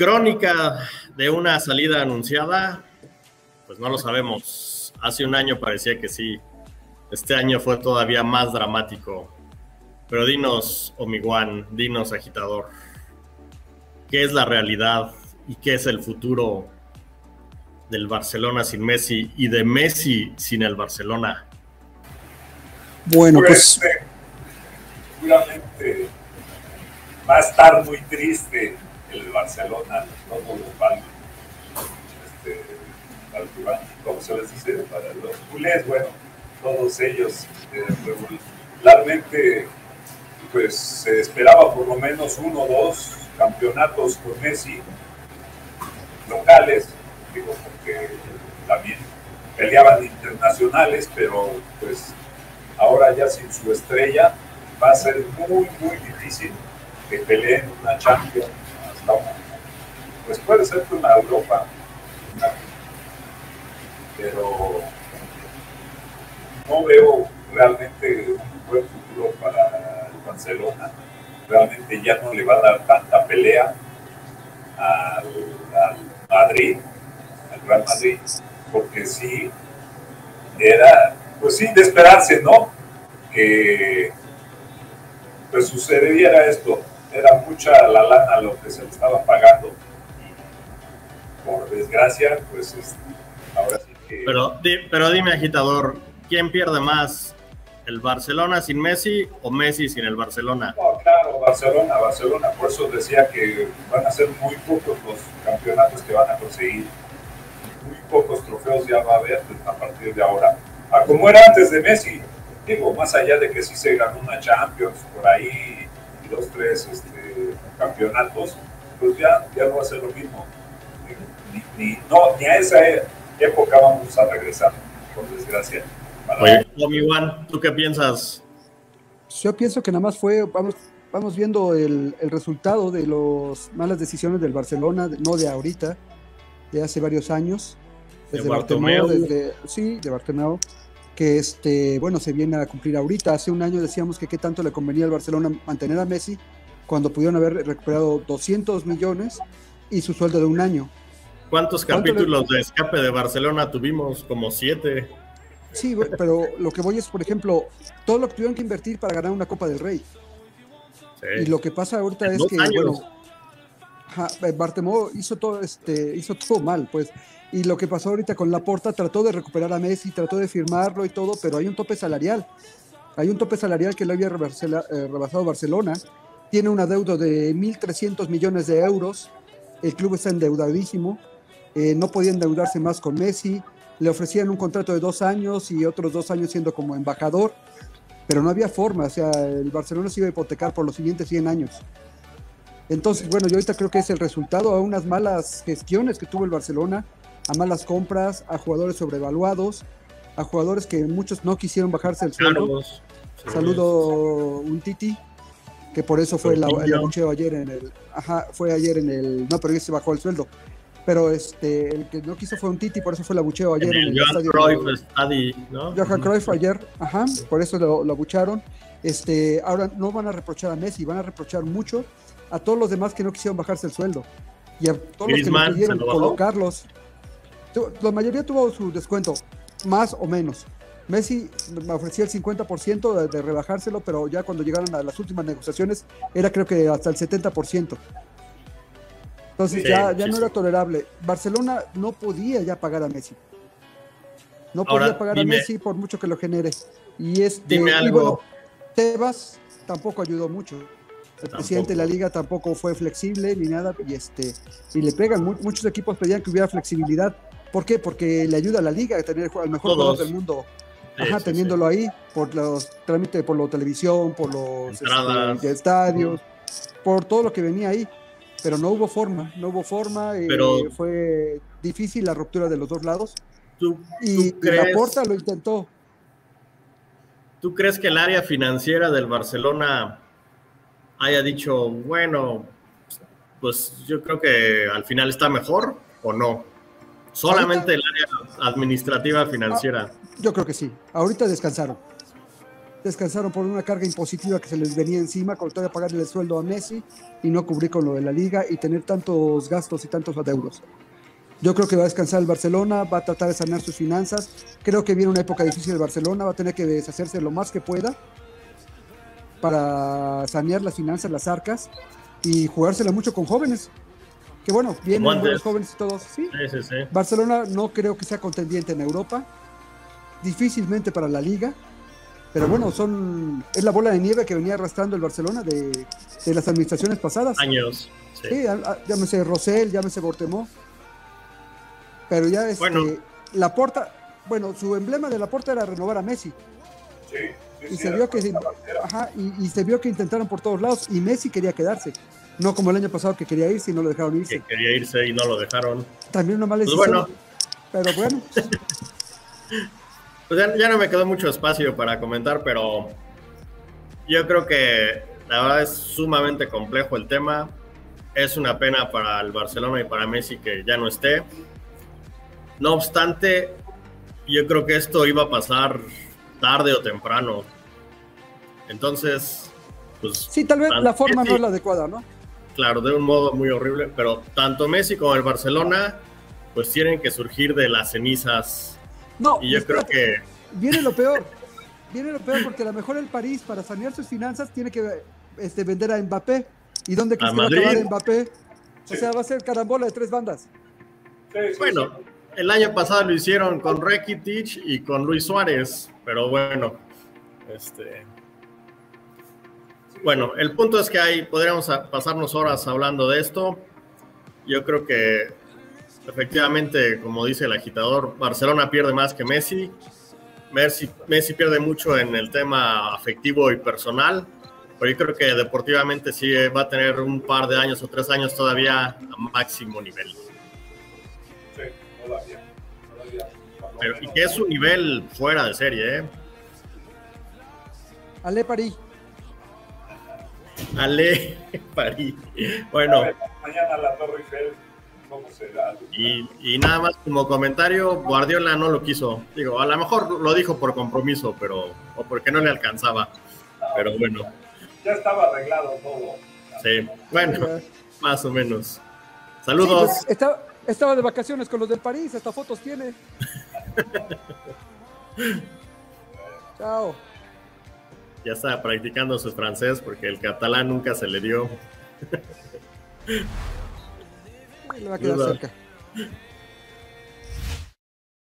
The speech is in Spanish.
Crónica de una salida anunciada, pues no lo sabemos. Hace un año parecía que sí. Este año fue todavía más dramático. Pero dinos, Omi-Wan, dinos, agitador, ¿qué es la realidad y qué es el futuro del Barcelona sin Messi y de Messi sin el Barcelona? Bueno, pues seguramente va a estar muy triste el Barcelona, todos los como se les dice, para los culés, bueno, todos ellos regularmente pues se esperaba por lo menos 1 o 2 campeonatos con Messi locales, digo, porque también peleaban internacionales, pero pues ahora ya sin su estrella va a ser muy difícil que peleen una Champions hasta una, pues puede ser que una Europa, pero no veo realmente un buen futuro para el Barcelona. Realmente ya no le va a dar tanta pelea al Madrid, al Real Madrid, porque sí era, pues sí, de esperarse, ¿no? Que pues sucediera esto. Era mucha la lana lo que se le estaba pagando y por desgracia, pues ahora sí que... Pero dime, agitador, ¿quién pierde más? ¿El Barcelona sin Messi o Messi sin el Barcelona? No, claro, Barcelona, por eso decía que van a ser muy pocos los campeonatos que van a conseguir, muy pocos trofeos ya va a haber a partir de ahora, como era antes de Messi, digo, más allá de que sí se ganó una Champions por ahí y 2, 3 campeonatos, pues ya no va a ser lo mismo, ni a esa época vamos a regresar, por desgracia. Oye, Omi-Wan, ¿tú qué piensas? Yo pienso que nada más fue, vamos viendo el resultado de las malas decisiones del Barcelona, no de ahorita, de hace varios años, desde Bartomeu, de Bartomeu, que bueno, se viene a cumplir ahorita. Hace un año decíamos que qué tanto le convenía al Barcelona mantener a Messi, cuando pudieron haber recuperado 200 millones y su sueldo de un año. ¿Cuántos capítulos de escape de Barcelona tuvimos? Como 7. Sí, pero lo que voy es, por ejemplo, todo lo que tuvieron que invertir para ganar una Copa del Rey. Sí. Y lo que pasa ahorita es que, bueno, Bartomeu hizo todo mal, pues. Y lo que pasó ahorita con Laporta, trató de recuperar a Messi, trató de firmarlo y todo, pero hay un tope salarial. Hay un tope salarial que lo había rebasado Barcelona. Tiene una deuda de 1.300 millones de euros. El club está endeudadísimo. No podía endeudarse más con Messi. Le ofrecían un contrato de 2 años y otros 2 años siendo como embajador, pero no había forma. O sea, el Barcelona se iba a hipotecar por los siguientes 100 años. Entonces, bueno, yo ahorita creo que es el resultado a unas malas gestiones que tuvo el Barcelona, a malas compras, a jugadores sobrevaluados, a jugadores que muchos no quisieron bajarse el sueldo. Saludo Umtiti, que por eso fue el abucheo ayer en el... fue ayer en el... No, pero ya se bajó el sueldo. Pero el que no quiso fue Umtiti, por eso fue el abucheo ayer en el estadio. Johan Cruyff ayer, por eso lo abucharon. Ahora no van a reprochar a Messi, van a reprochar mucho a todos los demás que no quisieron bajarse el sueldo. Y a todos los que no pudieron colocarlos. La mayoría tuvo su descuento, más o menos. Messi me ofrecía el 50% de rebajárselo, pero ya cuando llegaron a las últimas negociaciones, era creo que hasta el 70%. Entonces ya no era tolerable. Barcelona no podía ya pagar a Messi. No podía pagar a Messi por mucho que lo genere. Y bueno, Tebas tampoco ayudó mucho. El presidente de la liga tampoco fue flexible ni nada. Y le pegan. Muchos equipos pedían que hubiera flexibilidad. ¿Por qué? Porque le ayuda a la liga a tener al mejor jugador del mundo. Teniéndolo ahí por los trámites, por la televisión, por los estadios, por todo lo que venía ahí. Pero no hubo forma, fue difícil la ruptura de los dos lados. Y Laporta lo intentó. ¿Tú crees que el área financiera del Barcelona haya dicho, bueno, pues yo creo que al final está mejor o no? Solamente el área administrativa financiera. Yo creo que sí. Ahorita descansaron. descansaron por una carga impositiva que se les venía encima, con todavía pagarle el sueldo a Messi y no cubrir con lo de la liga y tener tantos gastos y tantos adeudos. Yo creo que va a descansar el Barcelona, va a tratar de sanear sus finanzas. Creo que viene una época difícil el Barcelona, va a tener que deshacerse lo más que pueda para sanear las finanzas, las arcas y jugársela mucho con jóvenes. Que bueno, vienen buenos jóvenes y todos. ¿Sí? Sí. Barcelona no creo que sea contendiente en Europa, difícilmente para la Liga, pero bueno, es la bola de nieve que venía arrastrando el Barcelona de las administraciones pasadas. Años. Sí, llámese Rosell, llámese Bortemó. Pero ya Laporta, bueno, su emblema de Laporta era renovar a Messi. Y se vio que intentaron por todos lados y Messi quería quedarse. No como el año pasado que quería irse y no lo dejaron irse. Que quería irse y no lo dejaron. También una mala decisión. Pero bueno. Pues ya no me quedó mucho espacio para comentar, pero yo creo que la verdad es sumamente complejo el tema. Es una pena para el Barcelona y para Messi que ya no esté. No obstante, yo creo que esto iba a pasar tarde o temprano. Entonces, pues... Sí, tal vez la forma no es la adecuada, ¿no? Claro, de un modo muy horrible, pero tanto Messi como el Barcelona, pues tienen que surgir de las cenizas. No, y yo creo que... Viene lo peor porque a lo mejor el París, para sanear sus finanzas, tiene que vender a Mbappé. ¿Y dónde crees que va a acabar Mbappé? O sea, va a ser carambola de 3 bandas. Bueno, el año pasado lo hicieron con Rakitic y con Luis Suárez, pero bueno, Bueno, el punto es que podríamos pasarnos horas hablando de esto. Yo creo que efectivamente, como dice el agitador, Barcelona pierde más que Messi. Messi pierde mucho en el tema afectivo y personal, pero yo creo que deportivamente sí va a tener un par de años o 3 años todavía a máximo nivel. Sí, todavía. Y que es un nivel fuera de serie, ¿eh? Ale París. Bueno. Mañana la Torre Eiffel, ¿cómo será? Y nada más como comentario, Guardiola no lo quiso. Digo, a lo mejor lo dijo por compromiso, o porque no le alcanzaba. Pero bueno. Ya estaba arreglado todo. Sí, bueno, más o menos. Saludos. Sí, estaba de vacaciones con los del París, hasta fotos tiene. Chao. Ya está practicando su francés porque el catalán nunca se le dio. Le va a quedar cerca.